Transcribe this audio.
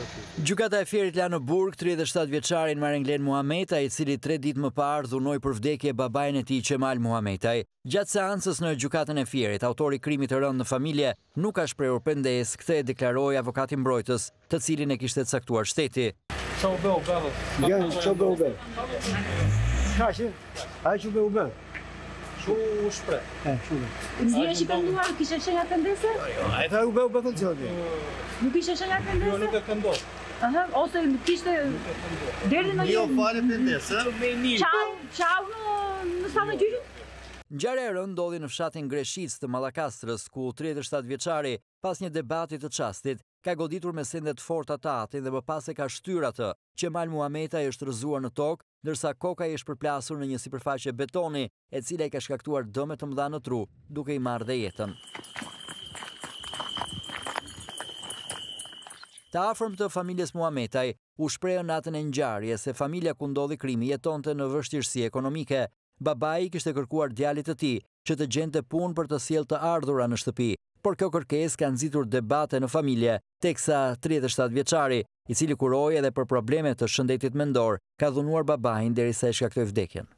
Gjykata e Fierit la në burg 37 vjeçarin Marenglen Muhametaj, i cili 3 ditë më parë dhunoi për vdekje babain e tij Qemal Muhametaj. Gjatë seancës në gjykatën e Fierit, autori i krimit të rënd në familje nuk ka shprehur pendes, këtë e deklaroi avokati mbrojtës, të cilin e kishte caktuar shteti. Ndje që kënduar, kishe shenja pendese? Ai tha u beu të qëllë. Nuk kishe shenja pendese? Jo, nuk e këndoj. Ose kishte deri në Jo, fare pendese. Qau në sa në gjyqin? Ngjarja e rëndë ndodhi në fshatin Greshic të Mallakastrës, ku 37 vjeçari, pas një debati të çastit, ka goditur me sende të forta të atin dhe më pas e ka shtyr atë. Qemal Muhametaj është rrëzuar në tokë, ndërsa koka i është përplasur në një sipërfaqe betoni, e cila i ka shkaktuar dëme të mëdha në tru, duke i marrë dhe jetën. Të afërm të familjes Muhametaj u shprehën natën e ngjarjes se familja ku ndodhi krimi jetonte në vështirësi ekonomike. Babai kishte kërkuar djalit të tij që të gjente punë për të sjellë të ardhura në shtëpi, por kjo kërkesë ka nxitur debate në familje, teksa 37 vjeçari, i cili kuroi edhe për probleme të shëndetit mendor, ka dhunuar babain derisa e shkaktoi vdekjen.